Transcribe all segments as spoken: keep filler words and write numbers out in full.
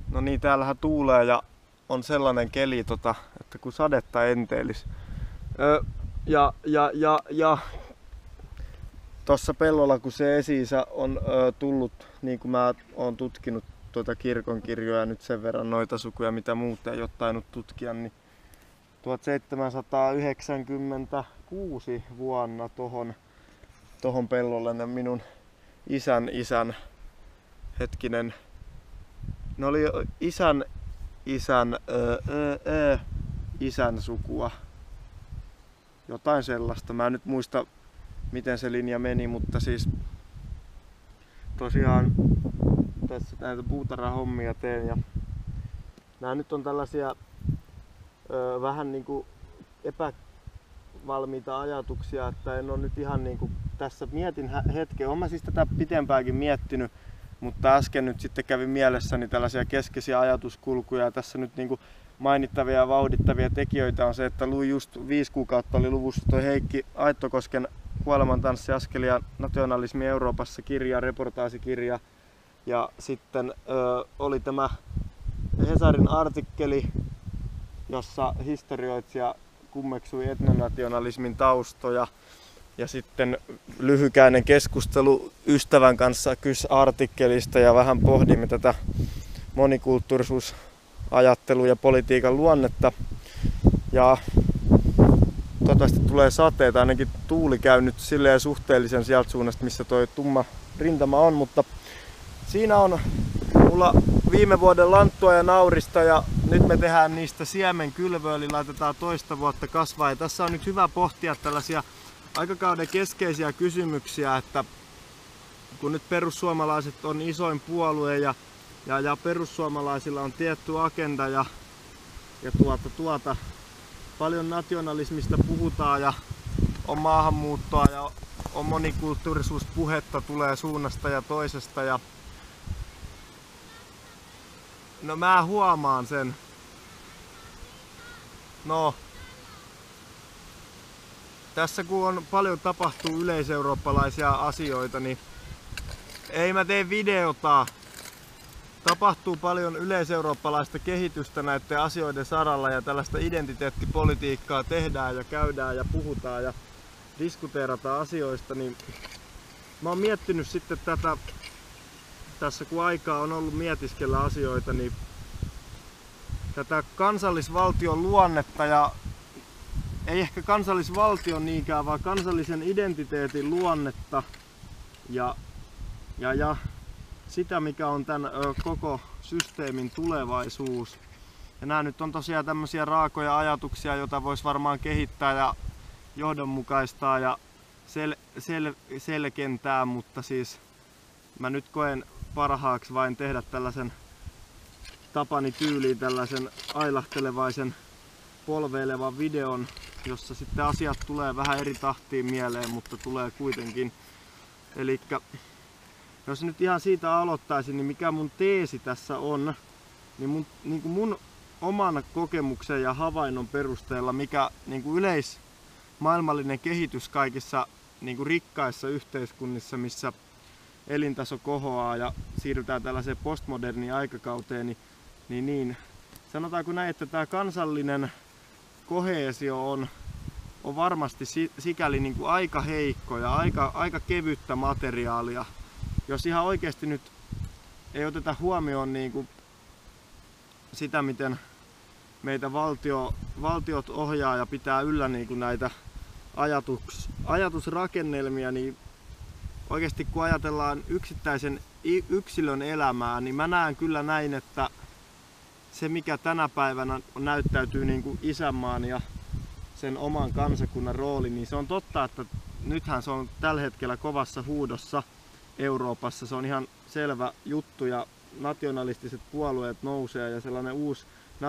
No niin, täällähän tuulee ja on sellainen keli, tota, että kun sadetta enteilis. Öö, ja, ja, ja, ja tuossa pellolla, kun se esi-isä on öö, tullut, niin kuin mä oon tutkinut tuota kirkonkirjoja nyt sen verran noita sukuja, mitä muuta ei ole tainnut tutkia, niin tuhatseitsemänsataayhdeksänkymmentäkuusi vuonna tohon, tohon pellolle ne minun isän isän hetkinen. Ne oli isän isän öö, öö, isän sukua. Jotain sellaista. Mä en nyt muista miten se linja meni, mutta siis tosiaan tässä näitä puutarhahommia teen ja nää nyt on tällaisia öö, vähän niinku epävalmiita ajatuksia, että en ole nyt ihan niinku tässä mietin hetken. Olen mä siis tätä pitempäänkin miettinyt, mutta äsken nyt sitten kävi mielessäni tällaisia keskeisiä ajatuskulkuja. Tässä nyt niinku mainittavia ja vauhdittavia tekijöitä on se, että luin just viisi kuukautta oli luvussa toi Heikki Aittokosken Kuolemantanssi, askelia nationalismi Euroopassa -kirja, reportaasikirja. Ja sitten ö, oli tämä Hesarin artikkeli, jossa historioitsija kummeksui etnonationalismin taustoja. Ja sitten lyhykäinen keskustelu ystävän kanssa K Y S-artikkelista ja vähän pohdimme tätä monikulttuurisuusajattelua ja politiikan luonnetta. Ja toivottavasti tulee sateita, ainakin tuuli käy nyt silleen suhteellisen sieltä suunnasta, missä toi tumma rintama on, mutta siinä on mulla viime vuoden lanttua ja naurista ja nyt me tehdään niistä siemenkylvöä, eli laitetaan toista vuotta kasvaa. Ja tässä on nyt hyvä pohtia tällaisia aikakauden keskeisiä kysymyksiä, että kun nyt perussuomalaiset on isoin puolue ja, ja, ja perussuomalaisilla on tietty agenda ja, ja tuota, tuota, paljon nationalismista puhutaan ja on maahanmuuttoa ja on monikulttuurisuuspuhetta tulee suunnasta ja toisesta. Ja no mä huomaan sen. No. Tässä kun on paljon tapahtuu yleiseurooppalaisia asioita, niin ei mä tee videota. Tapahtuu paljon yleiseurooppalaista kehitystä näiden asioiden saralla ja tällaista identiteettipolitiikkaa tehdään ja käydään ja puhutaan ja diskuteerataan asioista, niin mä oon miettinyt sitten tätä, tässä kun aikaa on ollut mietiskellä asioita, niin tätä kansallisvaltion luonnetta ja ei ehkä kansallisvaltion niinkään, vaan kansallisen identiteetin luonnetta ja, ja, ja sitä, mikä on tämän ö, koko systeemin tulevaisuus. Ja nämä nyt on tosiaan tämmöisiä raakoja ajatuksia, joita voisi varmaan kehittää ja johdonmukaistaa ja sel, sel, selkentää, mutta siis mä nyt koen parhaaksi vain tehdä tällaisen tapani tyyliin tällaisen ailahtelevaisen polveilevan videon, jossa sitten asiat tulee vähän eri tahtiin mieleen, mutta tulee kuitenkin. Elikkä jos nyt ihan siitä aloittaisin, niin mikä mun teesi tässä on, niin mun, niin kuin mun oman kokemuksen ja havainnon perusteella, mikä niin kuin yleismaailmallinen kehitys kaikissa niin kuin rikkaissa yhteiskunnissa, missä elintaso kohoaa ja siirrytään tällaiseen postmoderniin aikakauteen, niin, niin, niin sanotaanko näin, että tämä kansallinen koheesio on, on varmasti sikäli niin kuin aika heikko ja aika, aika kevyttä materiaalia. Jos ihan oikeasti nyt ei oteta huomioon niin kuin sitä, miten meitä valtio, valtiot ohjaa ja pitää yllä niin kuin näitä ajatus, ajatusrakennelmia, niin oikeasti kun ajatellaan yksittäisen yksilön elämää, niin mä näen kyllä näin, että se mikä tänä päivänä näyttäytyy niin kuin isänmaan ja sen oman kansakunnan rooli, niin se on totta, että nythän se on tällä hetkellä kovassa huudossa Euroopassa. Se on ihan selvä juttu ja nationalistiset puolueet nousee ja sellainen uusi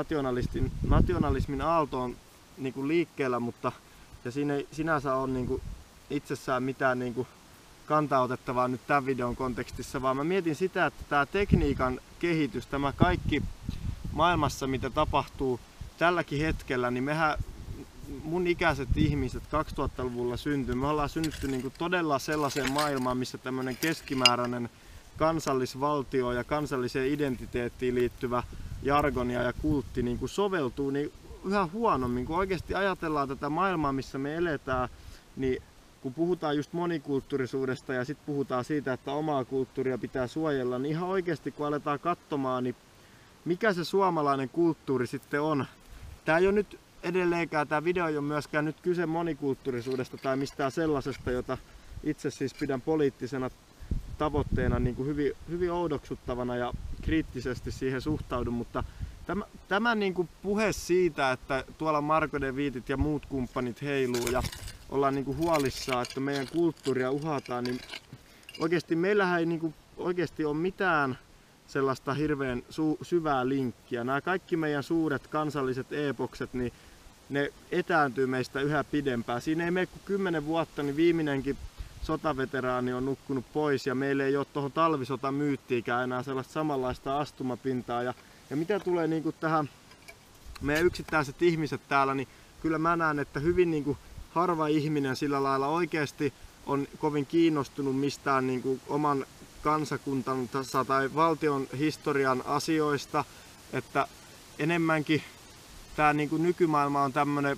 nationalismin aalto on niin kuin liikkeellä, mutta ja siinä ei sinänsä ole niin kuin itsessään mitään niin kuin kantaa otettavaa nyt tämän videon kontekstissa, vaan mä mietin sitä, että tämä tekniikan kehitys, tämä kaikki maailmassa mitä tapahtuu tälläkin hetkellä, niin mehän mun ikäiset ihmiset kaksituhattaluvulla syntyi, me ollaan synnytty niin kuin todella sellaiseen maailmaan, missä tämmöinen keskimääräinen kansallisvaltioon ja kansalliseen identiteettiin liittyvä jargonia ja kultti niin kuin soveltuu niin yhä huonommin. Kun oikeasti ajatellaan tätä maailmaa, missä me eletään, niin kun puhutaan just monikulttuurisuudesta ja sitten puhutaan siitä, että omaa kulttuuria pitää suojella, niin ihan oikeasti kun aletaan katsomaan, niin mikä se suomalainen kulttuuri sitten on. Tää ei ole nyt edelleenkään, tämä video ei ole myöskään nyt kyse monikulttuurisuudesta tai mistään sellaisesta, jota itse siis pidän poliittisena tavoitteena niin kuin hyvin, hyvin oudoksuttavana ja kriittisesti siihen suhtaudun, mutta tämä, tämä niin kuin puhe siitä, että tuolla Marko de Viitit ja muut kumppanit heiluu ja ollaan niin kuin huolissaan, että meidän kulttuuria uhataan, niin oikeasti meillähän ei niin kuin oikeasti ole mitään sellaista hirveän su- syvää linkkiä. Nämä kaikki meidän suuret kansalliset epokset, niin ne etääntyy meistä yhä pidempään. Siinä ei mene kuin kymmenen vuotta, niin viimeinenkin sotaveteraani on nukkunut pois ja meillä ei ole tuohon talvisotamyyttiikään enää sellaista samanlaista astumapintaa. Ja, ja mitä tulee niin kuin tähän meidän yksittäiset ihmiset täällä, niin kyllä mä näen, että hyvin niin kuin harva ihminen sillä lailla oikeasti on kovin kiinnostunut mistään niin kuin oman kansakuntansa tai valtion historian asioista, että enemmänkin tämä niin kuin nykymaailma on tämmöinen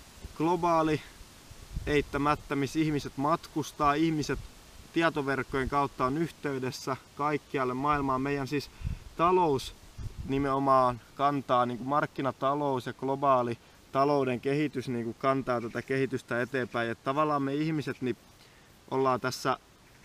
globaali eittämättä, missä ihmiset matkustaa, ihmiset tietoverkkojen kautta on yhteydessä kaikkialle maailmaan. Meidän siis talous nimenomaan kantaa, niin kuin markkinatalous ja globaali talouden kehitys niin kuin kantaa tätä kehitystä eteenpäin. Että tavallaan me ihmiset niin ollaan tässä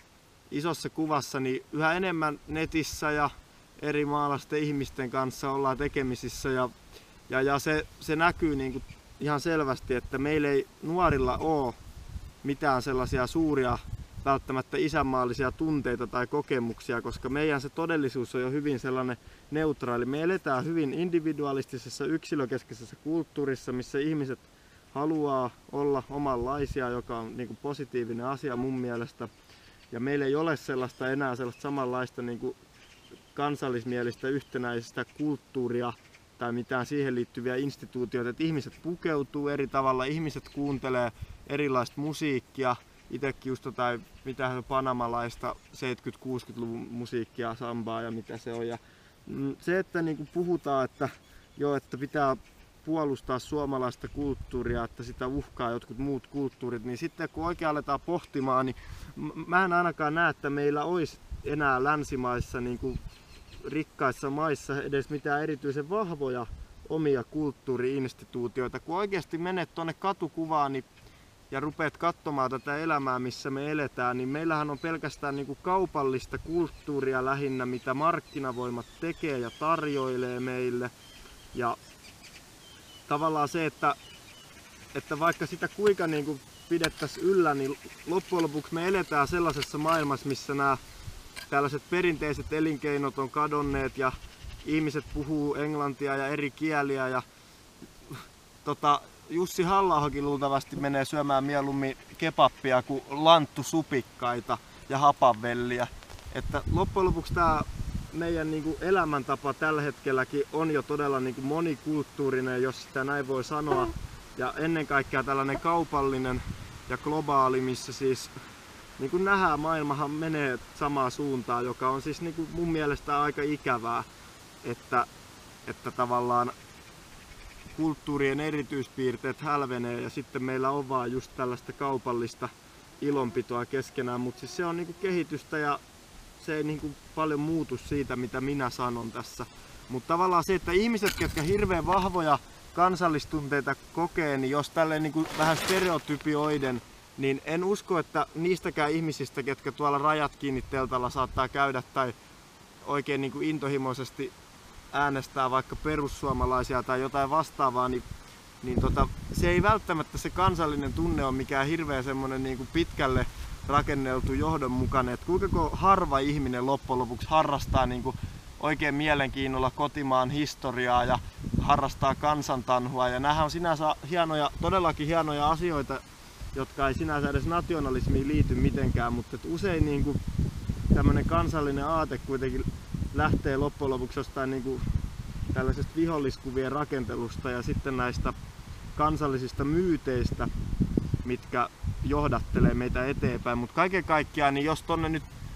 isossa kuvassa niin yhä enemmän netissä ja eri maalaisten ihmisten kanssa ollaan tekemisissä ja, ja, ja se, se näkyy niin kuin ihan selvästi, että meillä ei nuorilla ole mitään sellaisia suuria välttämättä isänmaallisia tunteita tai kokemuksia, koska meidän se todellisuus on jo hyvin sellainen neutraali. Me eletään hyvin individualistisessa yksilökeskeisessä kulttuurissa, missä ihmiset haluaa olla omanlaisia, joka on niin kuin positiivinen asia mun mielestä. Ja meillä ei ole sellaista enää sellaista samanlaista niin kuin kansallismielistä yhtenäistä kulttuuria tai mitään siihen liittyviä instituutioita, että ihmiset pukeutuu eri tavalla, ihmiset kuuntelee erilaista musiikkia, itsekin just tai mitä panamalaista seitsemänkymmentä-kuusikymmentäluvun musiikkia, sambaa ja mitä se on. Ja se, että niin kuin puhutaan, että, jo, että pitää puolustaa suomalaista kulttuuria, että sitä uhkaa jotkut muut kulttuurit, niin sitten kun oikein aletaan pohtimaan, niin mä en ainakaan näe, että meillä olisi enää länsimaissa, niin kuin rikkaissa maissa edes mitään erityisen vahvoja omia kulttuuri-instituutioita. Kun oikeasti menet tuonne katukuvaan niin, ja rupeat katsomaan tätä elämää, missä me eletään, niin meillähän on pelkästään niin kuin kaupallista kulttuuria lähinnä, mitä markkinavoimat tekee ja tarjoilee meille. Ja tavallaan se, että, että vaikka sitä kuinka niin kuin pidettäisiin yllä, niin loppujen lopuksi me eletään sellaisessa maailmassa, missä nämä tällaiset perinteiset elinkeinot on kadonneet ja ihmiset puhuu englantia ja eri kieliä. Ja, tota, Jussi Halla-ahokin luultavasti menee syömään mieluummin kebappia kuin lanttusupikkaita ja hapanvelliä. Että loppujen lopuksi tämä meidän niin kuin elämäntapa tällä hetkelläkin on jo todella niin kuin monikulttuurinen, jos sitä näin voi sanoa. Ja ennen kaikkea tällainen kaupallinen ja globaali, missä siis niin kuin nähdään, maailmahan menee samaan suuntaan, joka on siis niin kuin mun mielestä aika ikävää, että, että tavallaan kulttuurien erityispiirteet hälvenee ja sitten meillä on vaan just tällaista kaupallista ilonpitoa keskenään, mutta siis se on niin kuin kehitystä ja se ei niin kuin paljon muutu siitä, mitä minä sanon tässä. Mutta tavallaan se, että ihmiset, ketkä hirveän vahvoja kansallistunteita kokee, niin jos tälleen niin kuin vähän stereotypioiden, niin en usko, että niistäkään ihmisistä, ketkä tuolla rajat kiinni teltalla saattaa käydä tai oikein niin kuin intohimoisesti äänestää vaikka perussuomalaisia tai jotain vastaavaa, niin, niin tota, se ei välttämättä se kansallinen tunne ole mikään hirveän semmoinen niin kuin pitkälle rakenneltu johdonmukainen. Että kuinka harva ihminen loppujen lopuksi harrastaa niin kuin oikein mielenkiinnolla kotimaan historiaa ja harrastaa kansantanhua. Ja nämähän on sinänsä hienoja, todellakin hienoja asioita, jotka ei sinänsä edes nationalismiin liity mitenkään, mutta usein niin kuin tämmöinen kansallinen aate kuitenkin lähtee loppujen lopuksi jostain niin kuin tällaisesta viholliskuvien rakentelusta ja sitten näistä kansallisista myyteistä, mitkä johdattelee meitä eteenpäin. Mutta kaiken kaikkiaan, niin jos tonne nyt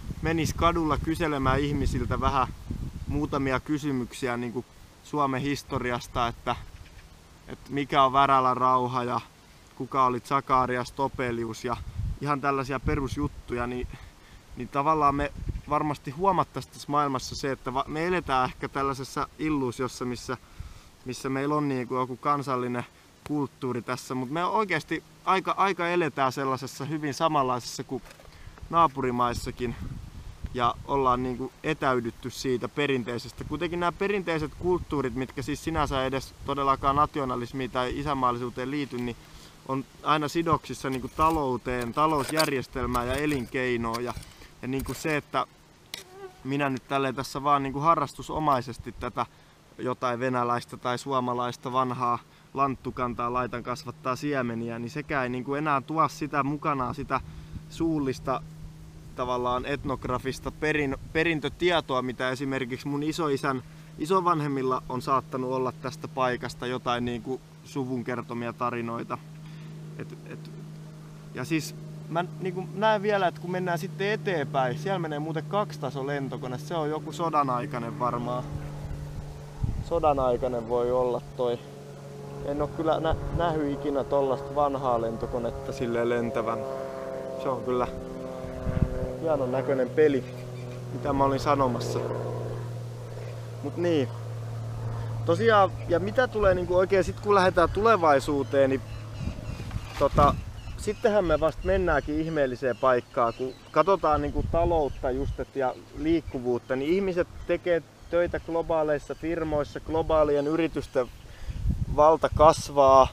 menis kadulla kyselemään ihmisiltä vähän muutamia kysymyksiä niin kuin Suomen historiasta, että, että mikä on Värälän rauha ja kuka oli Zakarias Topelius ja ihan tällaisia perusjuttuja, niin, niin tavallaan me varmasti huomattaisiin tässä maailmassa se, että me eletään ehkä tällaisessa illuusiossa, missä, missä meillä on niin kuin joku kansallinen kulttuuri tässä, mutta me oikeasti aika, aika eletään sellaisessa hyvin samanlaisessa kuin naapurimaissakin ja ollaan niin kuin etäydytty siitä perinteisestä. Kuitenkin nämä perinteiset kulttuurit, mitkä siis sinänsä edes todellakaan nationalismiin tai isänmaallisuuteen liity, niin on aina sidoksissa niin kuin talouteen, talousjärjestelmään ja elinkeinoon. Ja, ja niin kuin se, että minä nyt tälleen tässä vaan niin kuin harrastusomaisesti tätä jotain venäläistä tai suomalaista vanhaa lanttukantaa laitan kasvattaa siemeniä, niin sekään ei niin kuin enää tuo sitä mukanaan sitä suullista tavallaan etnografista perin, perintötietoa, mitä esimerkiksi mun isoisän isovanhemmilla on saattanut olla tästä paikasta, jotain niin kuin suvun kertomia tarinoita. Et, et, ja siis mä niin kuin näen vielä, että kun mennään sitten eteenpäin, siellä menee muuten kaksitaso lentokone, se on joku sodanaikainen varmaan. Sodanaikainen voi olla toi. En oo kyllä nä- nähnyt ikinä tollasta vanhaa lentokonetta silleen lentävän. Se on kyllä hienon näköinen peli, mitä mä olin sanomassa. Mut niin. Tosiaan, ja mitä tulee niinku oikein sit kun lähdetään tulevaisuuteen, niin tota, sittenhän me vasta mennäänkin ihmeelliseen paikkaan, kun katsotaan niinku taloutta just et, ja liikkuvuutta, niin ihmiset tekee töitä globaaleissa firmoissa, globaalien yritysten valta kasvaa.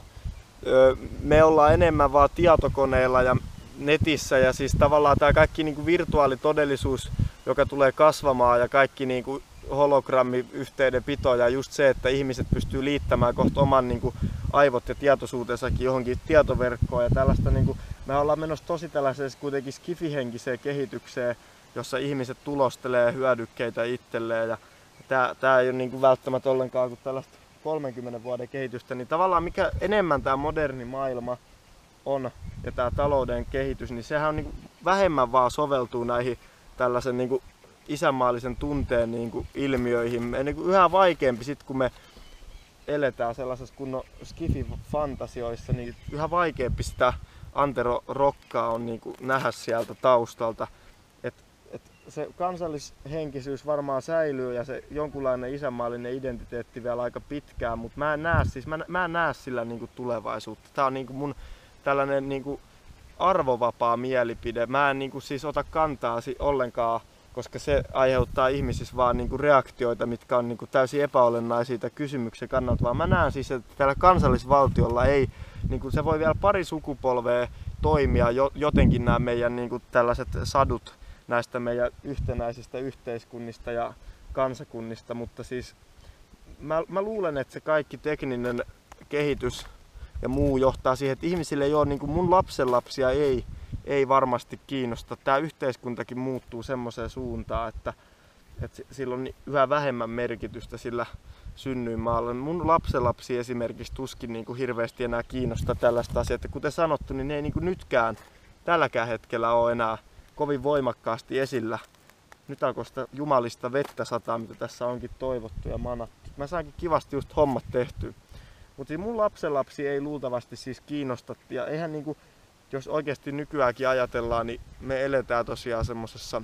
Me ollaan enemmän vaan tietokoneilla ja netissä ja siis tavallaan tämä kaikki niinku virtuaalitodellisuus, joka tulee kasvamaan ja kaikki niinku hologrammiyhteydenpito ja just se, että ihmiset pystyy liittämään kohta oman niinku aivot ja tietoisuutensakin johonkin tietoverkkoon ja tällaista niinku, me ollaan menossa tosi tällaiseen kuitenkin skifihenkiseen kehitykseen, jossa ihmiset tulostelee hyödykkeitä itselleen ja tää, tää ei ole niinku välttämättä ollenkaan kuin tällaista kolmenkymmenen vuoden kehitystä, niin tavallaan mikä enemmän tämä moderni maailma on ja tämä talouden kehitys, niin sehän on niinku vähemmän vaan soveltuu näihin tällaisen niinku isänmaallisen tunteen niinku ilmiöihin. Me niinku yhä vaikeampi sit kun me eletään sellaisessa kunnon skifi-fantasioissa, niin yhä vaikeampi sitä Antero Rokkaa on niinku nähdä sieltä taustalta. Et, et se kansallishenkisyys varmaan säilyy ja se jonkunlainen isänmaallinen identiteetti vielä aika pitkään, mutta mä en näe, siis, mä, mä en näe sillä niinku tulevaisuutta. Tää on niinku mun tällainen niinku arvovapaa mielipide. Mä en niinku siis ota kantaa ollenkaan, koska se aiheuttaa ihmisissä vaan niinku reaktioita, mitkä on niinku täysin epäolennaisia kysymyksen kannalta, vaan mä näen siis, että tällä kansallisvaltiolla ei, niinku se voi vielä pari sukupolvea toimia jo, jotenkin nämä meidän niinku tällaiset sadut näistä meidän yhtenäisistä yhteiskunnista ja kansakunnista, mutta siis mä, mä luulen, että se kaikki tekninen kehitys ja muu johtaa siihen, että ihmisille ei ole, niin kuin mun lapsenlapsia ei, ei varmasti kiinnosta. Tämä yhteiskuntakin muuttuu semmoiseen suuntaan, että, että sillä on yhä vähemmän merkitystä sillä synnyinmaalla. Mun lapsenlapsi esimerkiksi tuskin niin kuin hirveästi enää kiinnostaa tällaista asiaa. Että kuten sanottu, niin ne ei niin kuin nytkään tälläkään hetkellä ole enää kovin voimakkaasti esillä. Nyt alkoi sitä jumalista vettä sataa, mitä tässä onkin toivottu ja manattu. Mä saankin kivasti just hommat tehtyä. Mutta siis mun lapsenlapsi ei luultavasti siis kiinnosta. Ja eihän niinku, jos oikeasti nykyäänkin ajatellaan, niin me eletään tosiaan semmosessa...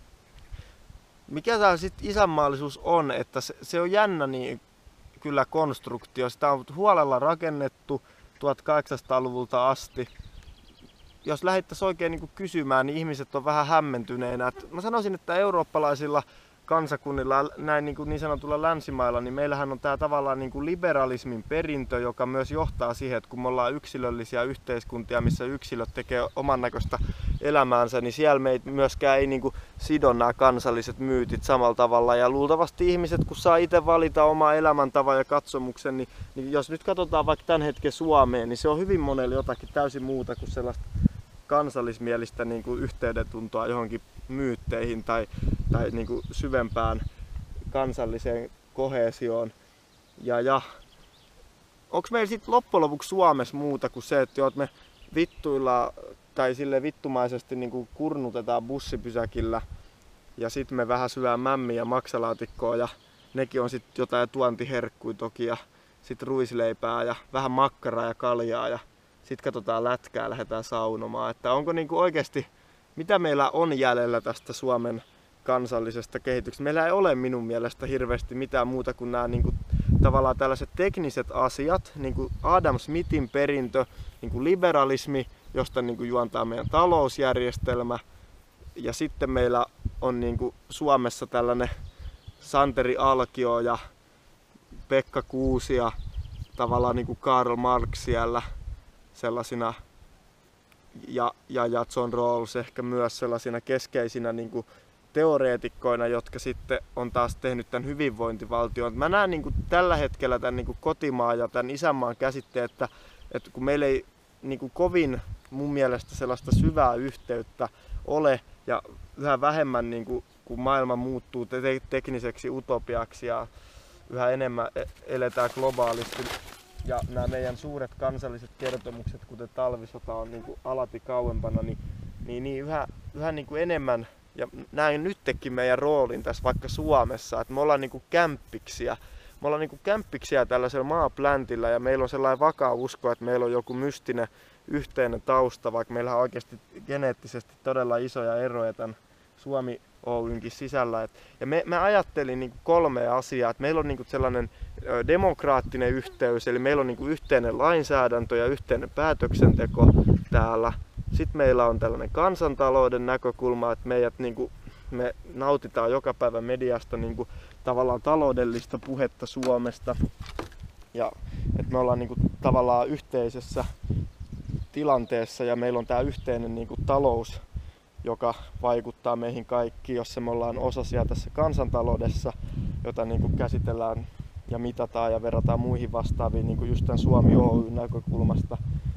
Mikä tää sit isänmaallisuus on, että se, se on jännä niin kyllä konstruktio. Sitä on huolella rakennettu tuhatkahdeksansataaluvulta asti. Jos lähdettäisiin oikein niin kuin kysymään, niin ihmiset on vähän hämmentyneinä. Et mä sanoisin, että eurooppalaisilla kansakunnilla, näin niin, kuin niin sanotulla länsimailla, niin meillähän on tämä tavallaan niin kuin liberalismin perintö, joka myös johtaa siihen, että kun me ollaan yksilöllisiä yhteiskuntia, missä yksilöt tekee oman näköistä elämäänsä, niin siellä meitä myöskään ei niin kuin sido nämä kansalliset myytit samalla tavalla. Ja luultavasti ihmiset, kun saa itse valita oma elämäntavan ja katsomuksen, niin, niin jos nyt katsotaan vaikka tämän hetken Suomeen, niin se on hyvin monelle jotakin täysin muuta kuin sellaista kansallismielistä niin kuin yhteydentuntoa johonkin myytteihin tai, tai niin kuin syvempään kansalliseen koheesioon. Ja, ja onko meillä sitten loppujen lopuksi Suomessa muuta kuin se, että me vittuilla tai sille vittumaisesti niin kuin kurnutetaan bussipysäkillä Ja sitten me vähän syödään mämmiä ja maksalaatikkoa ja nekin on sitten jotain tuontiherkkuja toki ja sitten ruisleipää ja vähän makkaraa ja kaljaa ja sitten katsotaan lätkää ja lähdetään saunomaan. Että onko niinku oikeasti, mitä meillä on jäljellä tästä Suomen kansallisesta kehityksestä? Meillä ei ole minun mielestä hirveästi mitään muuta kuin nämä niinku, tavallaan tällaiset tekniset asiat, niin kuin Adam Smithin perintö, niin kuin liberalismi, josta niin kuin juontaa meidän talousjärjestelmä. Ja sitten meillä on niin kuin Suomessa tällainen Santeri Alkio ja Pekka Kuusi ja tavallaan niin kuin Karl Marx siellä sellaisina ja, ja, ja John Rawls ehkä myös sellaisina keskeisinä niin kuin teoreetikkoina, jotka sitten on taas tehnyt tämän hyvinvointivaltion. Mä näen niin kuin tällä hetkellä tämän niin kuin kotimaan ja tämän isänmaan käsitteen, että, että kun meillä ei niin kuin kovin mun mielestä sellaista syvää yhteyttä ole ja yhä vähemmän niin kuin, kun maailma muuttuu te- tekniseksi utopiaksi ja yhä enemmän eletään globaalisti ja nämä meidän suuret kansalliset kertomukset, kuten talvisota on niin kuin alati kauempana, niin, niin, niin yhä, yhä niin kuin enemmän. Ja näin nytkin meidän roolin tässä vaikka Suomessa, että me ollaan niinku kämppiksiä. Me ollaan niinku kämppiksiä tällaisella maapläntillä ja meillä on sellainen vakaa usko, että meillä on joku mystinen yhteinen tausta, vaikka meillä on oikeasti geneettisesti todella isoja eroja tämän Suomi Oynkin sisällä. Ja me, mä ajattelin niinku kolmea asiaa, että meillä on niinku sellainen demokraattinen yhteys, eli meillä on niinku yhteinen lainsäädäntö ja yhteinen päätöksenteko täällä. Sitten meillä on tällainen kansantalouden näkökulma, että meidät, niin kuin, me nautitaan joka päivä mediasta niin kuin, tavallaan taloudellista puhetta Suomesta. Ja että me ollaan niin kuin, tavallaan yhteisessä tilanteessa ja meillä on tämä yhteinen niin kuin, talous, joka vaikuttaa meihin kaikkiin, jossa me ollaan osasia tässä kansantaloudessa, jota niin kuin, käsitellään ja mitataan ja verrataan muihin vastaaviin niin kuin just tämän Suomi Oyn näkökulmasta.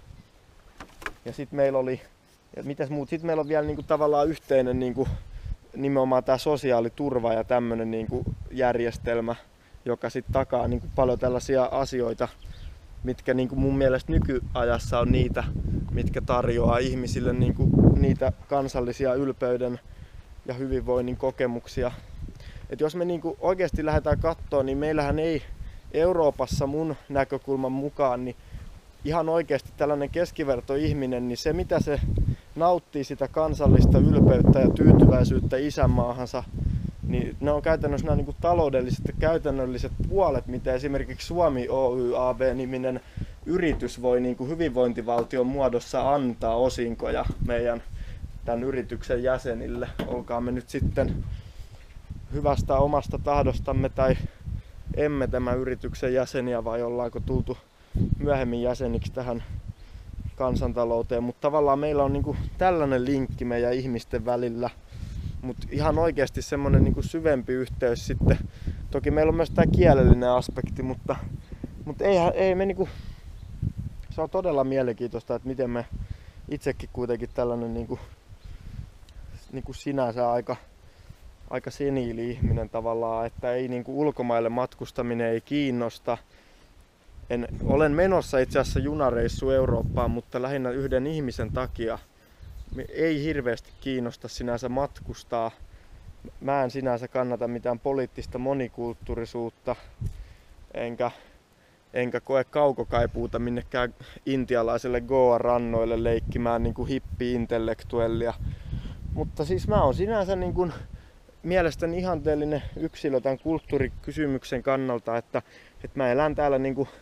Ja sitten meillä oli, ja mitäs muut, sitten meillä on vielä niinku tavallaan yhteinen niinku, nimenomaan tämä sosiaaliturva ja tämmöinen niinku järjestelmä, joka sitten takaa niinku paljon tällaisia asioita, mitkä niinku mun mielestä nykyajassa on niitä, mitkä tarjoaa ihmisille niinku niitä kansallisia ylpeyden ja hyvinvoinnin kokemuksia. Et jos me niinku oikeasti lähdetään katsoa, niin meillähän ei Euroopassa mun näkökulman mukaan niin ihan oikeasti tällainen keskivertoihminen, niin se mitä se nauttii sitä kansallista ylpeyttä ja tyytyväisyyttä isänmaahansa, niin ne on käytännössä nämä niin kuin taloudelliset ja käytännölliset puolet, mitä esimerkiksi Suomi Oy A B-niminen yritys voi niin kuin hyvinvointivaltion muodossa antaa osinkoja meidän tämän yrityksen jäsenille. Olkaamme nyt sitten hyvästä omasta tahdostamme tai emme tämän yrityksen jäseniä vai ollaanko tultu myöhemmin jäseniksi tähän kansantalouteen, mutta tavallaan meillä on niinku tällainen linkki meidän ihmisten välillä, mutta ihan oikeasti semmoinen niinku syvempi yhteys sitten. Toki meillä on myös tämä kielellinen aspekti, mutta, mutta eihän, ei me niinku, se on todella mielenkiintoista, että miten me itsekin kuitenkin tällainen niinku, niinku sinänsä aika, aika seniili ihminen tavallaan, että ei niinku ulkomaille matkustaminen ei kiinnosta. En, olen menossa itse asiassa junareissu Eurooppaan, mutta lähinnä yhden ihmisen takia. Ei hirveästi kiinnosta sinänsä matkustaa. Mä en sinänsä kannata mitään poliittista monikulttuurisuutta, enkä, enkä koe kaukokaipuuta minnekään intialaiselle Goa-rannoille leikkimään niin kuin hippi-intellektuellia. Mutta siis mä oon sinänsä niin kuin mielestäni ihanteellinen yksilö tämän kulttuurikysymyksen kannalta, että, että mä elän täällä niin kuin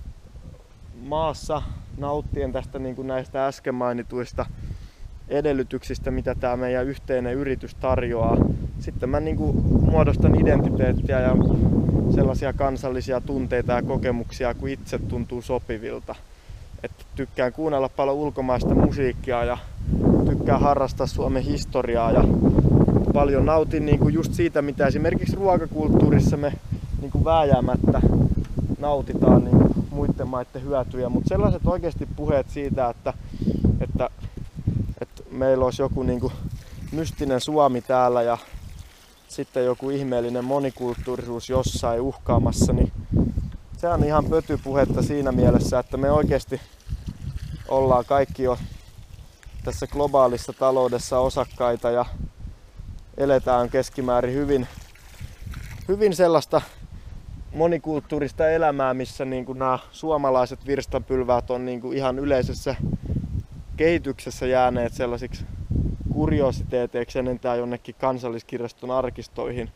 maassa nauttien tästä niin kuin näistä äsken mainituista edellytyksistä, mitä tämä meidän yhteinen yritys tarjoaa. Sitten mä niin kuin muodostan identiteettiä ja sellaisia kansallisia tunteita ja kokemuksia, kun itse tuntuu sopivilta. Että tykkään kuunnella paljon ulkomaista musiikkia ja tykkään harrastaa Suomen historiaa ja paljon nautin niin kuin just siitä, mitä esimerkiksi ruokakulttuurissa me niin kuin vääjäämättä nautitaan niin kuin muiden maiden hyötyjä, mutta sellaiset oikeasti puheet siitä, että, että, että meillä olisi joku niin kuin mystinen Suomi täällä ja sitten joku ihmeellinen monikulttuurisuus jossain uhkaamassa, niin se on ihan pötypuhetta siinä mielessä, että me oikeasti ollaan kaikki jo tässä globaalissa taloudessa osakkaita ja eletään keskimäärin hyvin, hyvin sellaista monikulttuurista elämää, missä niin kuin nämä suomalaiset virstanpylväät on niin kuin ihan yleisessä kehityksessä jääneet sellaisiksi kuriositeeteiksi enintään jonnekin Kansalliskirjaston arkistoihin.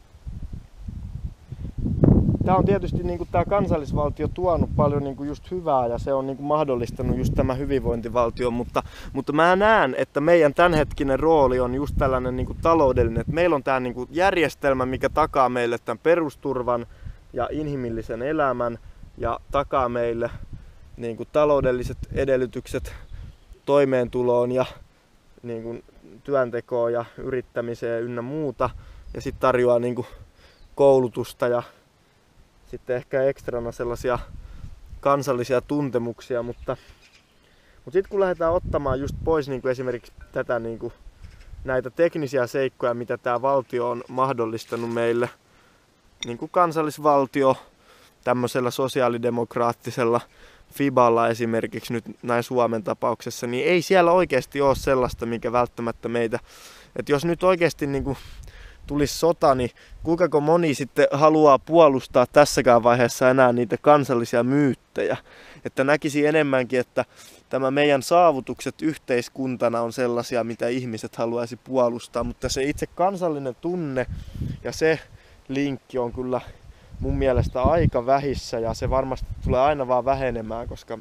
Tämä on tietysti niin kuin tämä kansallisvaltio tuonut paljon niin kuin just hyvää ja se on niin kuin mahdollistanut just tämä hyvinvointivaltio, mutta, mutta mä näen, että meidän tämänhetkinen rooli on just tällainen niin kuin taloudellinen, että meillä on tämä niin kuin järjestelmä, mikä takaa meille tämän perusturvan ja inhimillisen elämän ja takaa meille niin kuin taloudelliset edellytykset toimeentuloon ja niin kuin työntekoon ja yrittämiseen ynnä muuta ja sitten tarjoaa niin kuin koulutusta ja sitten ehkä ekstrana sellaisia kansallisia tuntemuksia, mutta, mutta sitten kun lähdetään ottamaan just pois niin kuin esimerkiksi tätä, niin kuin, näitä teknisiä seikkoja, mitä tämä valtio on mahdollistanut meille, niin kuin kansallisvaltio tämmöisellä sosiaalidemokraattisella Fiballa esimerkiksi nyt näin Suomen tapauksessa, niin ei siellä oikeasti ole sellaista, mikä välttämättä meitä, että jos nyt oikeasti niin kuin tulisi sota, niin kuinka moni sitten haluaa puolustaa tässäkään vaiheessa enää niitä kansallisia myyttejä. Että näkisi enemmänkin, että tämä meidän saavutukset yhteiskuntana on sellaisia, mitä ihmiset haluaisi puolustaa, mutta se itse kansallinen tunne ja se linkki on kyllä mun mielestä aika vähissä ja se varmasti tulee aina vaan vähenemään, koska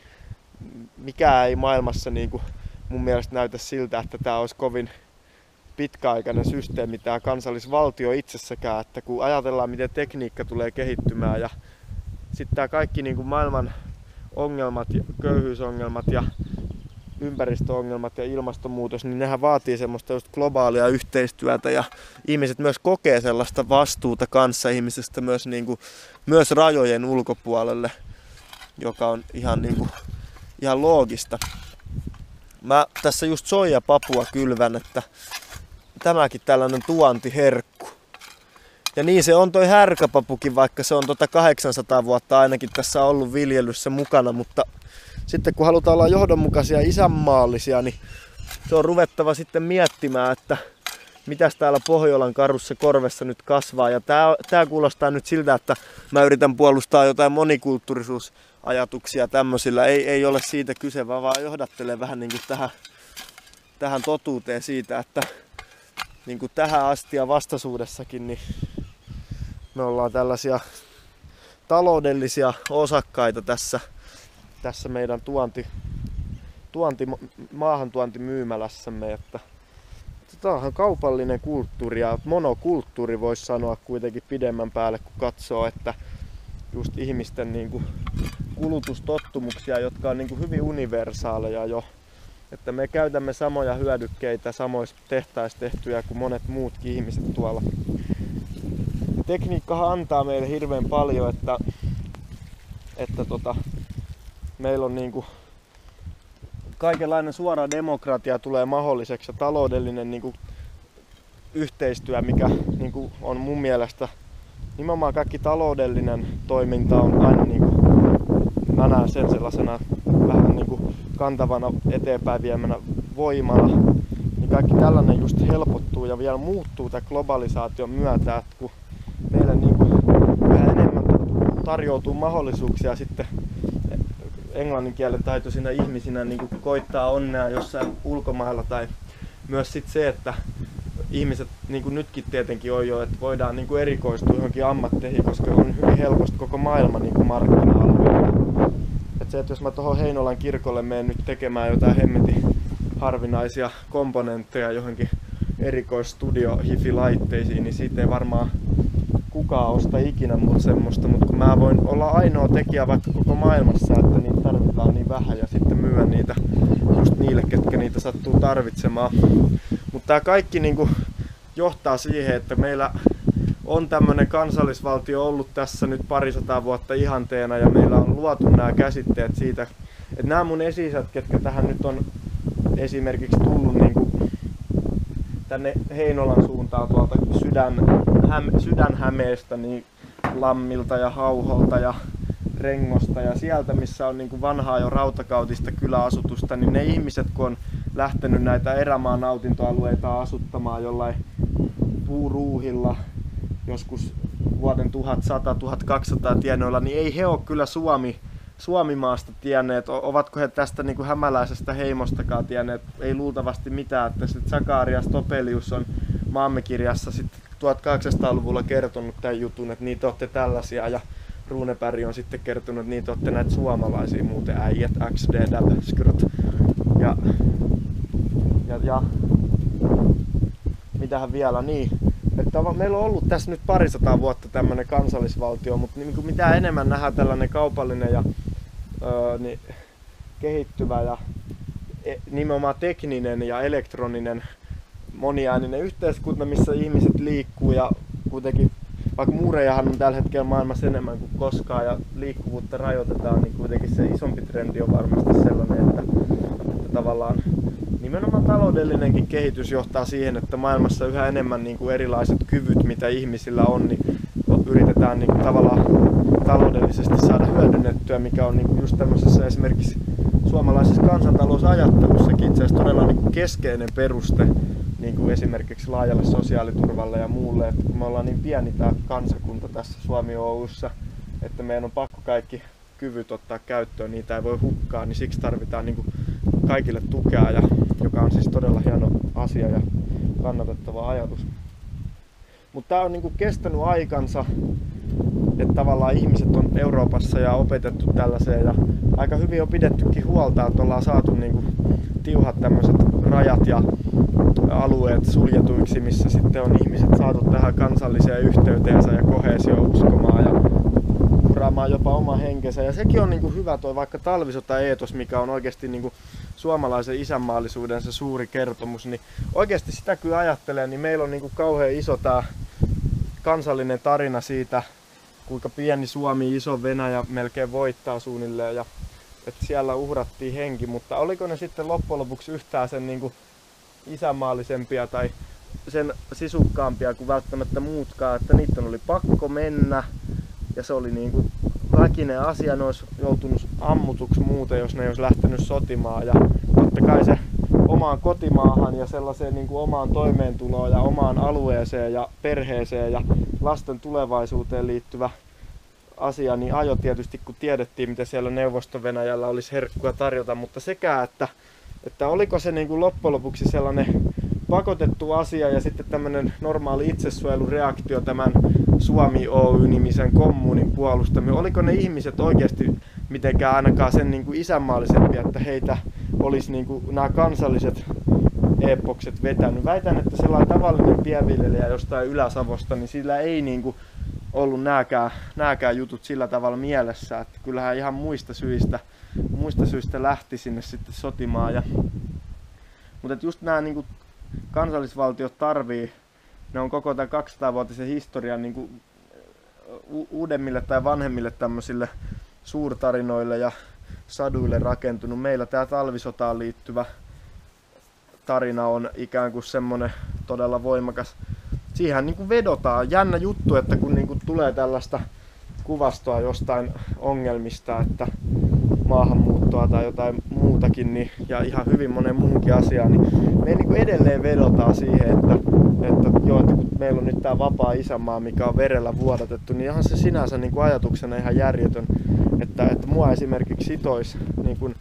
mikään ei maailmassa niin kuin mun mielestä näytä siltä, että tämä olisi kovin pitkäaikainen systeemi, tämä kansallisvaltio itsessäkään, että kun ajatellaan miten tekniikka tulee kehittymään ja sitten tämä kaikki niin kuin maailman ongelmat, köyhyysongelmat ja ympäristöongelmat ja ilmastonmuutos, niin nehän vaatii semmoista just globaalia yhteistyötä ja ihmiset myös kokee sellaista vastuuta kanssaihmisestä myös, niin kuin, myös rajojen ulkopuolelle, joka on ihan, niin kuin, ihan loogista. Mä tässä just soijapapua kylvän, että tämäkin tällainen tuontiherkku. Ja niin se on toi härkäpapukin, vaikka se on tota kahdeksansataa vuotta ainakin tässä ollut viljelyssä mukana, mutta sitten kun halutaan olla johdonmukaisia isänmaallisia, niin se on ruvettava sitten miettimään, että mitäs täällä Pohjolan karussa korvessa nyt kasvaa. Ja tää, tää kuulostaa nyt siltä, että mä yritän puolustaa jotain monikulttuurisuusajatuksia tämmöisillä. Ei, ei ole siitä kyse, vaan johdattelee vähän niin kuin tähän, tähän totuuteen siitä, että niin kuin tähän asti ja vastaisuudessakin niin me ollaan tällaisia taloudellisia osakkaita tässä, tässä meidän tuonti, tuonti, maahantuontimyymälässämme. Että tämä on kaupallinen kulttuuri ja monokulttuuri voisi sanoa kuitenkin pidemmän päälle, kun katsoo, että just ihmisten niin kuin kulutustottumuksia, jotka on niin kuin hyvin universaaleja jo. Että me käytämme samoja hyödykkeitä samoissa tehtaissa tehtyjä kuin monet muutkin ihmiset tuolla. Ja tekniikkahan antaa meille hirveän paljon, että, että tota, meillä on niinku kaikenlainen suora demokratia tulee mahdolliseksi ja taloudellinen niinku yhteistyö, mikä niinku on mun mielestä nimenomaan kaikki taloudellinen toiminta on aina niinku, mä näen sen sellaisena vähän niinku kantavana eteenpäin viemänä voimana, niin kaikki tällainen just helpottuu ja vielä muuttuu tämän globalisaation myötä, että kun meille niin kuin vähän enemmän tarjoutuu mahdollisuuksia sitten englannin kielen taitoisina ihmisinä niin kuin koittaa onnea jossain ulkomailla tai myös sit se, että ihmiset niin kuin nytkin tietenkin on jo, että voidaan niin kuin erikoistua johonkin ammatteihin, koska on hyvin helposti koko maailma niin kuin markkina-alueella. Et se, että jos mä tuohon Heinolan kirkolle menen nyt tekemään jotain hemmetin harvinaisia komponentteja johonkin erikoisstudio-hifi-laitteisiin, niin siitä ei varmaan kukaan osta ikinä mut semmoista, mutta kun mä voin olla ainoa tekijä vaikka koko maailmassa, että niitä tarvitaan niin vähän ja sitten myyä niitä just niille, ketkä niitä sattuu tarvitsemaan. Mutta tää kaikki niinku johtaa siihen, että meillä on tämmönen kansallisvaltio ollut tässä nyt parisataa vuotta ihanteena ja meillä on luotu nämä käsitteet siitä, että nämä mun esi-isät, ketkä tähän nyt on esimerkiksi tullut niinku tänne Heinolan suuntaan tuolta sydän, häm, sydänhämeestä, niin Lammilta ja Hauholta ja Rengosta ja sieltä, missä on niinku vanhaa jo rautakautista kyläasutusta, niin ne ihmiset, kun on lähtenyt näitä erämaan nautintoalueita asuttamaan jollain puuruuhilla joskus vuoden tuhatsata tuhatkaksisataa tienoilla, niin ei he ole kyllä Suomi, Suomimaasta tienneet. Ovatko he tästä niin kuin hämäläisestä heimostakaan tienneet? Ei luultavasti mitään. Että sitten Sakarias Topelius on Maammekirjassa sitten tuhatkahdeksansataaluvulla kertonut tämän jutun, että niitä olette tällaisia. Ja Runeberg on sitten kertonut, että niitä olette näitä suomalaisia muuten äijät, X D Dab, Skrut. Ja, ja, ja mitähän vielä, niin, että meillä on ollut tässä nyt parisataa vuotta tämmöinen kansallisvaltio, mutta niin kuin mitä enemmän nähdään tällainen kaupallinen ja öö, niin, kehittyvä ja e, nimenomaan tekninen ja elektroninen moniääninen yhteiskunta, missä ihmiset liikkuu ja kuitenkin, vaikka muurejahan on tällä hetkellä maailmassa enemmän kuin koskaan ja liikkuvuutta rajoitetaan, niin kuitenkin se isompi trendi on varmasti sellainen, että, että tavallaan nimenomaan taloudellinenkin kehitys johtaa siihen, että maailmassa yhä enemmän niin kuin erilaiset kyvyt, mitä ihmisillä on, niin yritetään niin kuin tavallaan taloudellisesti saada hyödynnettyä, mikä on niin kuin just tämmöisessä esimerkiksi suomalaisessa kansantalousajattelussakin itse asiassa todella niin kuin keskeinen peruste niin kuin esimerkiksi laajalle sosiaaliturvalle ja muulle, että kun me ollaan niin pieni tämä kansakunta tässä Suomi Oy:ssä, että meidän on pakko kaikki kyvyt ottaa käyttöön, niitä ei voi hukkaa, niin siksi tarvitaan niin kuin kaikille tukea, ja, joka on siis todella hieno asia ja kannatettava ajatus. Mutta tämä on niin kuin kestänyt aikansa, että tavallaan ihmiset on Euroopassa ja opetettu tällaiseen ja aika hyvin on pidettykin huolta, että ollaan saatu niin kuin tiuhat tämmöiset rajat ja alueet suljetuiksi, missä sitten on ihmiset saatu tähän kansalliseen yhteyteensä ja koheesioon uskomaan ja uraamaan jopa oma henkensä. Ja sekin on niin kuin hyvä toi vaikka talvisota-eetos, mikä on oikeasti niin kuin suomalaisen isänmaallisuuden se suuri kertomus, niin oikeasti sitä kyllä ajattelee, niin meillä on niin kuin kauhean iso tää kansallinen tarina siitä, kuinka pieni Suomi, iso Venäjä melkein voittaa suunnilleen ja että siellä uhrattiin henki, mutta oliko ne sitten loppujen lopuksi yhtään sen niin kuin isänmaallisempia tai sen sisukkaampia kuin välttämättä muutkaan, että niiden oli pakko mennä ja se oli niin kuin väkinen asia, ne olisi joutunut ammutuksi muuten, jos ne ei olisi lähtenyt sotimaan ja totta kai se omaan kotimaahan ja sellaiseen niin kuin omaan toimeentuloon ja omaan alueeseen ja perheeseen ja lasten tulevaisuuteen liittyvä asia, niin ajo tietysti, kun tiedettiin, mitä siellä Neuvosto-Venäjällä olisi herkkua tarjota, mutta sekä, että, että oliko se niin kuin loppujen lopuksi sellainen pakotettu asia ja sitten tämmöinen normaali itsesuojelureaktio tämän Suomi Oy-nimisen kommunin puolustaminen, oliko ne ihmiset oikeasti mitenkään ainakaan sen niin kuin isänmaallisempia, että heitä olisi niin kuin nämä kansalliset epokset vetänyt. Väitän, että sellainen tavallinen pienviljelijä jostain Ylä-Savosta, niin sillä ei niin kuin ollut nääkään, nääkään jutut sillä tavalla mielessä, että kyllähän ihan muista syistä, muista syistä lähti sinne sitten sotimaan. Ja, mutta just nämä niin kuin kansallisvaltiot tarvii, ne on koko tämän kaksisataavuotisen historian niin kuin uudemmille tai vanhemmille tämmöisille suurtarinoille ja saduille rakentunut. Meillä tämä talvisotaan liittyvä tarina on ikään kuin semmoinen todella voimakas. Siihen niin kuin vedotaan. Jännä juttu, että kun niin kuin tulee tällaista kuvastoa jostain ongelmista, että maahanmuuttoa tai jotain muutakin, niin, ja ihan hyvin monen muunkin asiaan, niin me niin kuin edelleen vedotaan siihen, että, että, joo, että kun meillä on nyt tämä vapaa isänmaa, mikä on verellä vuodatettu, niin ihan se sinänsä niin kuin ajatuksena ihan järjetön, että, että mua esimerkiksi sitoisi niin kuin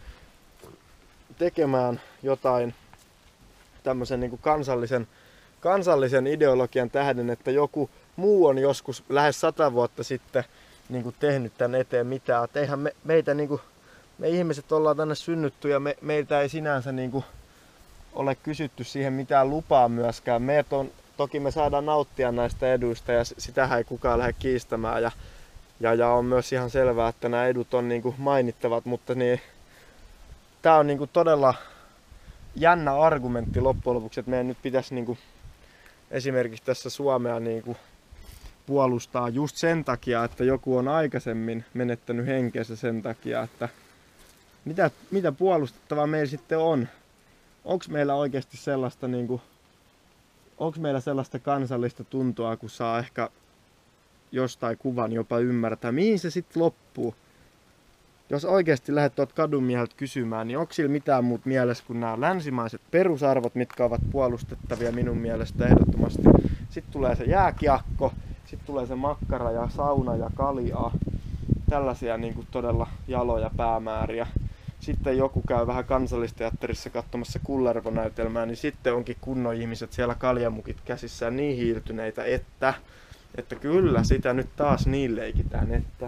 tekemään jotain tämmöisen niin kuin kansallisen kansallisen ideologian tähden, että joku muu on joskus lähes sata vuotta sitten niin kuin tehnyt tämän eteen mitään. Et eihän me, meitä, niin kuin, me ihmiset ollaan tänne synnytty ja me, meiltä ei sinänsä niin kuin ole kysytty siihen mitään lupaa myöskään. Meet on, toki me saadaan nauttia näistä eduista ja sitähän ei kukaan lähde kiistämään. Ja, ja, ja on myös ihan selvää, että nämä edut on niin kuin mainittavat, mutta niin, tämä on niin kuin todella jännä argumentti loppujen lopuksi, että meidän nyt pitäisi niin kuin esimerkiksi tässä Suomea niin kuin puolustaa just sen takia, että joku on aikaisemmin menettänyt henkeensä sen takia, että mitä, mitä puolustettavaa meillä sitten on. Onko meillä oikeasti sellaista, niin kuin, onko meillä sellaista kansallista tuntoa, kun saa ehkä jostain kuvan jopa ymmärtää, mihin se sitten loppuu. jos oikeasti lähdet tuolta kadunmieheltä kysymään, niin onko sillä mitään muut mielessä kuin nämä länsimaiset perusarvot, mitkä ovat puolustettavia minun mielestä ehdottomasti. Sitten tulee se jääkiekko, sitten tulee se makkara ja sauna ja kaljaa. Tällaisia niin kuin todella jaloja päämääriä. Sitten joku käy vähän Kansallisteatterissa katsomassa Kullervo-näytelmää, niin sitten onkin kunnon ihmiset siellä kaljamukit käsissään niin hiiltyneitä, että, että kyllä sitä nyt taas niin leikitään, että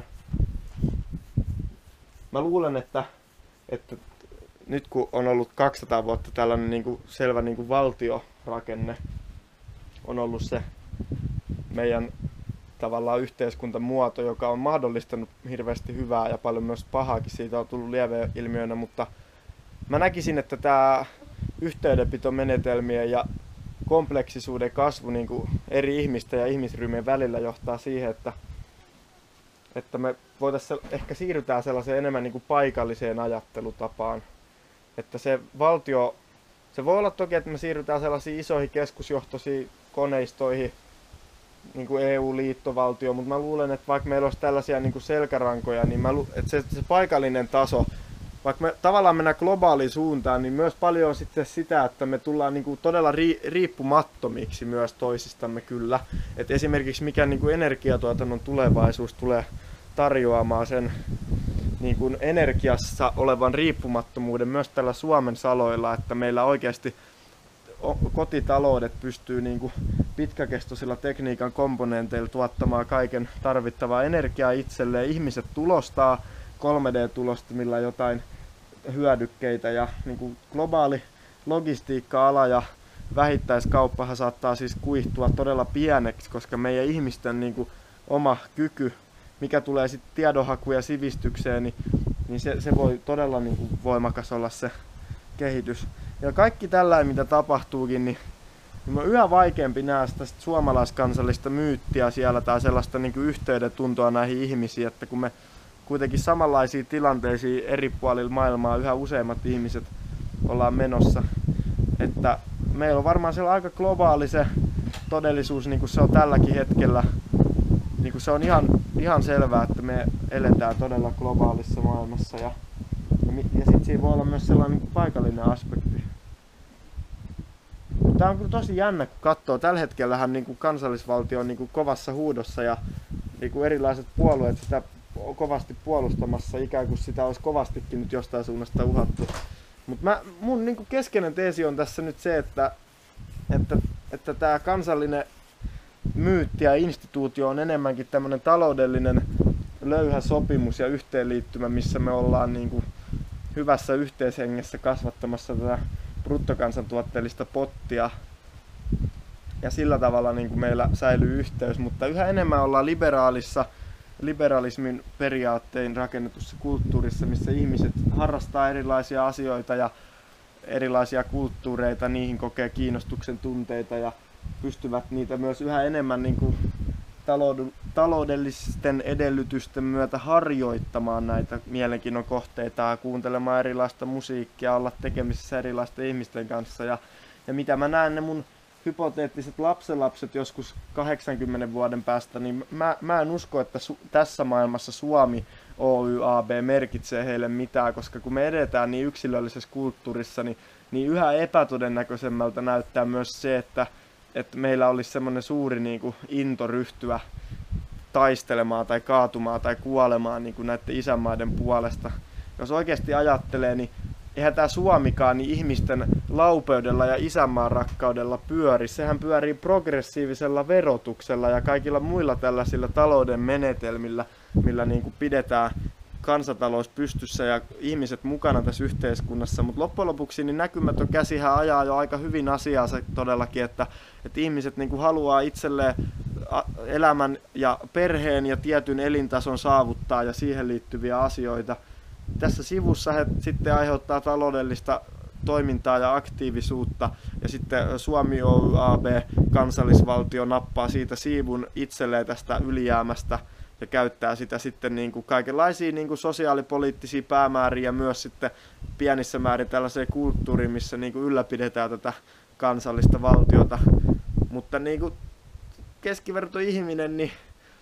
mä luulen, että, että nyt kun on ollut kaksisataa vuotta tällainen niin kuin selvä niin kuin valtiorakenne, on ollut se meidän tavallaan yhteiskuntamuoto, joka on mahdollistanut hirveästi hyvää ja paljon myös pahaakin. Siitä on tullut lieveilmiöinä, mutta mä näkisin, että tämä yhteydenpitomenetelmien ja kompleksisuuden kasvu niin kuin eri ihmisten ja ihmisryhmien välillä johtaa siihen, että, että me voitaisiin ehkä siirrytään sellaiseen enemmän niin kuin paikalliseen ajattelutapaan. Että se valtio, se voi olla toki, että me siirrytään sellaisiin isoihin keskusjohtoisiin koneistoihin, niin kuin E U-liittovaltio, mutta mä luulen, että vaikka meillä olisi tällaisia niin kuin selkärankoja, niin mä lu- että se, se paikallinen taso, vaikka me tavallaan mennään globaaliin suuntaan, niin myös paljon on sitten sitä, että me tullaan niin kuin todella ri- riippumattomiksi myös toisistamme kyllä. Et esimerkiksi mikä niin kuin energiatuotannon tulevaisuus tulee tarjoamaan sen niin kuin energiassa olevan riippumattomuuden myös tällä Suomen saloilla, että meillä oikeasti kotitaloudet pystyy niin kuin pitkäkestoisilla tekniikan komponenteilla tuottamaan kaiken tarvittavaa energiaa itselleen. Ihmiset tulostaa kolme D-tulostimilla jotain hyödykkeitä ja niin kuin globaali logistiikka-ala ja vähittäiskauppahan saattaa siis kuihtua todella pieneksi, koska meidän ihmisten niin kuin oma kyky, mikä tulee sitten tiedonhakuun ja sivistykseen, niin, niin se, se voi todella niin kuin voimakas olla se kehitys. Ja kaikki tällainen, mitä tapahtuukin, niin, niin on yhä vaikeampi nähdä sitä suomalaiskansallista myyttiä siellä tai sellaista niin kuin yhteydentuntoa näihin ihmisiin, että kun me kuitenkin samanlaisiin tilanteisiin eri puolilla maailmaa yhä useimmat ihmiset ollaan menossa, että meillä on varmaan siellä aika globaali se todellisuus, niin kuin se on tälläkin hetkellä. Niin kuin se on ihan, ihan selvää, että me eletään todella globaalissa maailmassa ja, ja sitten siinä voi olla myös sellainen niin paikallinen aspekti. Tämä on kyllä tosi jännä, kun katsoo. Tällä hetkellähän niin kuin kansallisvaltio on niin kuin kovassa huudossa ja niin kuin erilaiset puolueet sitä on kovasti puolustamassa, ikään kuin sitä olisi kovastikin nyt jostain suunnasta uhattu. Mutta mun niin kuin keskeinen teesi on tässä nyt se, että, että, että tämä kansallinen myytti ja instituutio on enemmänkin tämmöinen taloudellinen löyhä sopimus ja yhteenliittymä, missä me ollaan niin kuin hyvässä yhteishengessä kasvattamassa tätä bruttokansantuotteellista pottia ja sillä tavalla niin kuin meillä säilyy yhteys, mutta yhä enemmän ollaan liberaalissa, liberalismin periaattein rakennetussa kulttuurissa, missä ihmiset harrastaa erilaisia asioita ja erilaisia kulttuureita, niihin kokee kiinnostuksen tunteita ja pystyvät niitä myös yhä enemmän niin kuin taloudellisten edellytysten myötä harjoittamaan näitä mielenkiinnon kohteita ja kuuntelemaan erilaista musiikkia, olla tekemisissä erilaisten ihmisten kanssa. Ja, ja mitä mä näen ne mun hypoteettiset lapsenlapset joskus kahdeksankymmenen vuoden päästä, niin mä, mä en usko, että su- tässä maailmassa Suomi Oy A B merkitsee heille mitään, koska kun me edetään niin yksilöllisessä kulttuurissa, niin, niin yhä epätodennäköisemmältä näyttää myös se, että että meillä olisi semmoinen suuri niin kuin into ryhtyä taistelemaan tai kaatumaan tai kuolemaan niin kuin näiden isänmaiden puolesta. Jos oikeasti ajattelee, niin eihän tämä Suomikaan niin ihmisten laupeudella ja isänmaan rakkaudella pyöri. Sehän pyörii progressiivisella verotuksella ja kaikilla muilla tällaisilla talouden menetelmillä, millä niin kuin pidetään kansantalous pystyssä ja ihmiset mukana tässä yhteiskunnassa, mutta loppujen lopuksi niin näkymätön käsihän ajaa jo aika hyvin asiaa se todellakin, että, että ihmiset niin kuin haluaa itselleen elämän ja perheen ja tietyn elintason saavuttaa ja siihen liittyviä asioita. Tässä sivussa he sitten aiheuttaa taloudellista toimintaa ja aktiivisuutta ja sitten Suomi Oy A B kansallisvaltio nappaa siitä siivun itselleen tästä ylijäämästä ja käyttää sitä sitten niin kuin kaikenlaisia niin kuin sosiaalipoliittisia päämääriä ja myös sitten pienissä määrin tällaiseen kulttuuriin, missä niin kuin ylläpidetään tätä kansallista valtiota. Mutta niin kuin keskivertoihminen, niin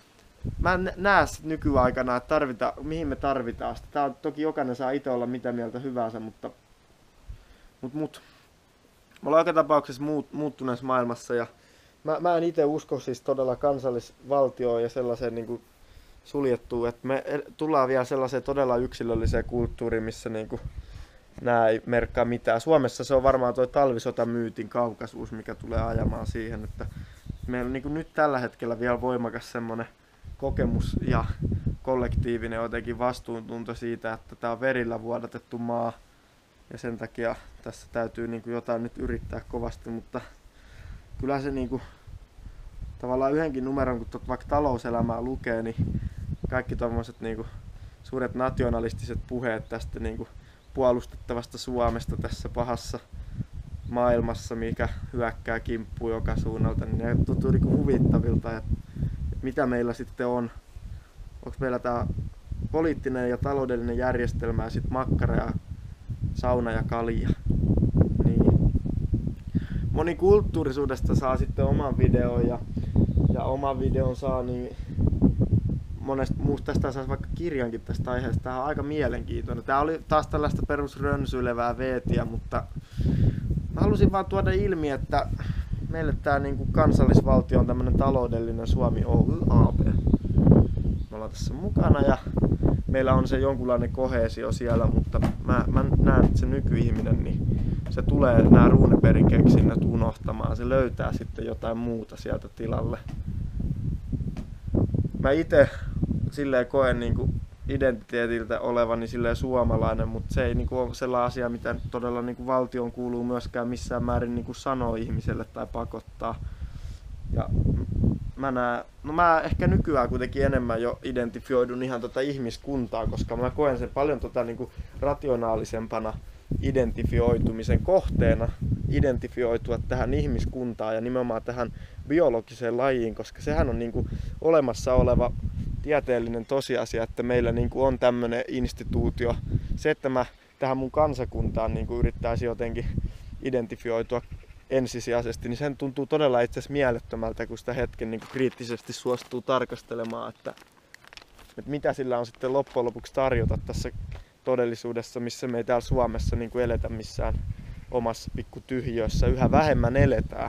mä en näe nykyaikana, että tarvita, mihin me tarvitaan sitä. Tää on, toki jokainen saa itse olla mitä mieltä hyvänsä, mutta mut, mut. Me ollaan joka tapauksessa muut, muuttuneessa maailmassa ja mä, mä en itse usko siis todella kansallisvaltioon ja sellaiseen niin kuin suljettuun, että me tullaan vielä sellaiseen todella yksilölliseen kulttuuriin, missä niin kuin nää ei merkkaa mitään. Suomessa se on varmaan tuo talvisotamyytin kaukaisuus, mikä tulee ajamaan siihen, että meillä on niin kuin nyt tällä hetkellä vielä voimakas semmoinen kokemus ja kollektiivinen jotenkin vastuuntunto siitä, että tämä on verillä vuodatettu maa ja sen takia tässä täytyy niin kuin jotain nyt yrittää kovasti, mutta kyllä se niin kuin, tavallaan yhdenkin numeron, kun tuot vaikka talouselämää lukee, niin kaikki tommoset niin kuin suuret nationalistiset puheet tästä niin kuin puolustettavasta Suomesta tässä pahassa maailmassa, mikä hyökkää kimppuun joka suunnalta, niin ne tuntuu niin kuin huvittavilta. Ja mitä meillä sitten on? Onko meillä tämä poliittinen ja taloudellinen järjestelmä ja sitten makkara ja sauna ja kalja? Niin. Monikulttuurisuudesta saa sitten oman videon ja, ja oman videon saa niin monesta muusta. Tästä saisi vaikka kirjankin tästä aiheesta. Tämä on aika mielenkiintoinen. Tämä oli taas tällaista perusrönsyilevää veetiä, mutta mä halusin vaan tuoda ilmi, että meille tämä niin kuin kansallisvaltio on tämmöinen taloudellinen Suomi Oy A B. Me ollaan tässä mukana ja meillä on se jonkunlainen koheesio siellä, mutta mä, mä näen, että se nykyihminen, niin se tulee nämä Runebergin keksinnät unohtamaan. Se löytää sitten jotain muuta sieltä tilalle. Mä itse silleen koen niin kuin identiteetiltä olevani silleen suomalainen, mutta se ei niin kuin ole sellainen asia, mitä todella niin kuin valtion kuuluu myöskään missään määrin niin kuin sanoa ihmiselle tai pakottaa. Ja mä näen, no mä ehkä nykyään kuitenkin enemmän jo identifioidun ihan tota ihmiskuntaa, koska mä koen sen paljon tota niin kuin rationaalisempana identifioitumisen kohteena, identifioitua tähän ihmiskuntaan ja nimenomaan tähän biologiseen lajiin, koska sehän on niin kuin olemassa oleva tieteellinen tosiasia, että meillä niin kuin on tämmöinen instituutio. Se, että mä tähän mun kansakuntaan niin kuin yrittäisin jotenkin identifioitua ensisijaisesti, niin sen tuntuu todella itse asiassa mielettömältä, kun sitä hetken niin kuin kriittisesti suostuu tarkastelemaan, että, että mitä sillä on sitten loppujen lopuksi tarjota tässä todellisuudessa, missä me ei täällä Suomessa niin kuin eletä missään omassa pikku tyhjössä. Yhä vähemmän eletään.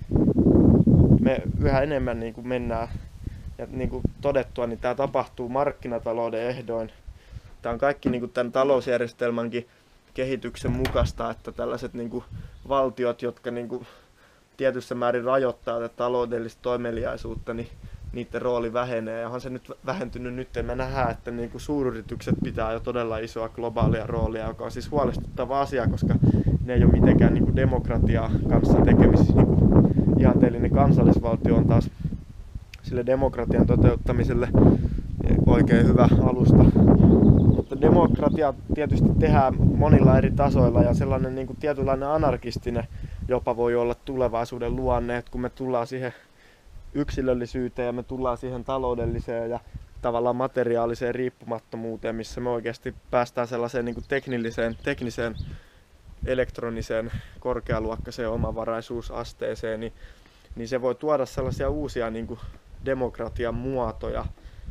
Me yhä enemmän niin kuin mennään. Ja niin kuin todettua, niin tämä tapahtuu markkinatalouden ehdoin. Tämä on kaikki niin kuin tämän talousjärjestelmänkin kehityksen mukaista, että tällaiset niin kuin valtiot, jotka niin kuin tietyssä määrin rajoittaa tätä taloudellista toimeliaisuutta, niin niiden rooli vähenee. Ja on se nyt vähentynyt nyt. Me nähdään, että niin kuin suuryritykset pitää jo todella isoa globaalia roolia, joka on siis huolestuttava asia, koska ne ei ole mitenkään niin kuin demokratiaa kanssa tekemisissä. Niin kuin ihanteellinen kansallisvaltio on taas sille demokratian toteuttamiselle oikein hyvä alusta. Mutta demokratia tietysti tehdään monilla eri tasoilla ja sellainen niin kuin tietynlainen anarkistinen jopa voi olla tulevaisuuden luonne, että kun me tullaan siihen yksilöllisyyteen ja me tullaan siihen taloudelliseen ja tavallaan materiaaliseen riippumattomuuteen, missä me oikeasti päästään sellaiseen niin kuin teknilliseen, tekniseen, elektroniseen, korkealuokkaiseen omavaraisuusasteeseen, niin, niin se voi tuoda sellaisia uusia niin kuin demokratian muotoja.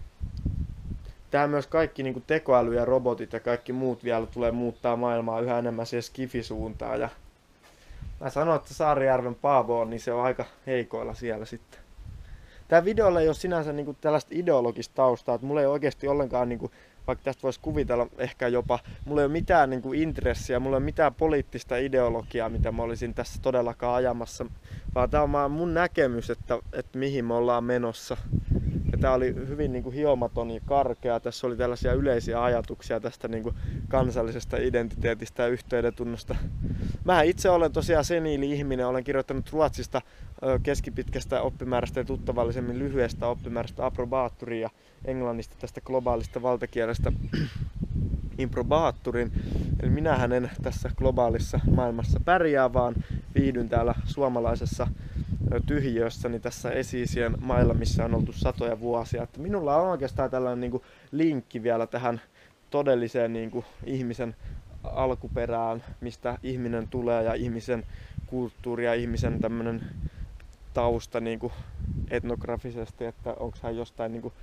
Tähän myös kaikki niin kuin tekoäly ja robotit ja kaikki muut vielä tulee muuttaa maailmaa yhä enemmän siihen skifisuuntaan. Ja mä sanon, että Saarijärven Paavo on, niin se on aika heikoilla siellä sitten. Tämä videolla ei ole sinänsä niin kuin tällaista ideologista taustaa, että mulla ei oikeasti ollenkaan, niin kuin, vaikka tästä voisi kuvitella ehkä jopa, mulla ei ole mitään niin kuin intressiä, mulla ei ole mitään poliittista ideologiaa, mitä mä olisin tässä todellakaan ajamassa, vaan tämä on vaan mun näkemys, että, että mihin me ollaan menossa. Ja tämä oli hyvin niin kuin hiomaton ja karkea, tässä oli tällaisia yleisiä ajatuksia tästä niin kuin kansallisesta identiteetistä ja yhteydentunnosta. Mä itse olen tosiaan seniili-ihminen, olen kirjoittanut Ruotsista keskipitkästä oppimäärästä ja tuttavallisemmin lyhyestä oppimäärästä approbaturin ja englannista tästä globaalista valtakielestä improbaturin. Eli minähän en tässä globaalissa maailmassa pärjää, vaan viihdyn täällä suomalaisessa tyhjiössäni tässä Esiisien mailla, missä on oltu satoja vuosia. Että minulla on oikeastaan tällainen niin kuin linkki vielä tähän todelliseen niin kuin ihmisen alkuperään, mistä ihminen tulee ja ihmisen kulttuuri ja ihmisen tämmöinen tausta niin kuin etnografisesti, että onko hän jostain niin kuin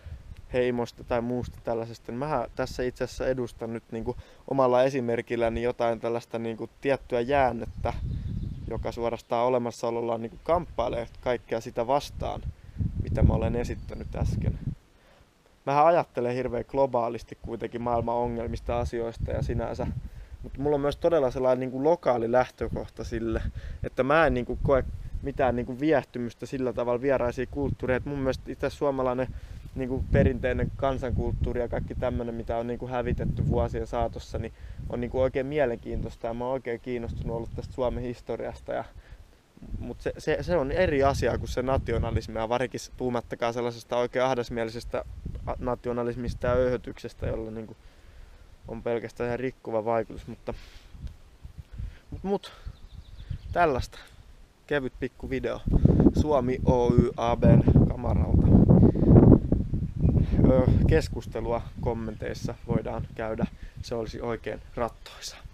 heimosta tai muusta tällaisesta. Mä tässä itse asiassa edustan nyt niin kuin omalla esimerkilläni jotain tällaista niin kuin tiettyä jäännettä, joka suorastaan olemassaolollaan niin kuin kamppailee kaikkea sitä vastaan, mitä mä olen esittänyt äsken. Mähän ajattelen hirveän globaalisti kuitenkin maailman ongelmista, asioista ja sinänsä. Mutta mulla on myös todella sellainen niin kuin lokaali lähtökohta sille, että mä en niin kuin koe mitään niin kuin viehtymystä sillä tavalla vieraisia kulttuureja. Mun mielestä itse suomalainen niin kuin perinteinen kansankulttuuri ja kaikki tämmöinen, mitä on niin kuin hävitetty vuosien saatossa, niin on niin kuin oikein mielenkiintoista ja mä oon oikein kiinnostunut ollut tästä Suomen historiasta. Ja, mutta se, se, se on eri asia kuin se nationalismi ja varsinkin puhumattakaan sellaisesta oikein ahdasmielisestä nationalismista ja öyhötyksestä, jolla niin kuin on pelkästään ihan rikkova vaikutus, mutta mut, mut tällaista kevyt pikku video Suomi Oy A B:n kamaralta. Keskustelua kommenteissa voidaan käydä, se olisi oikein rattoisa.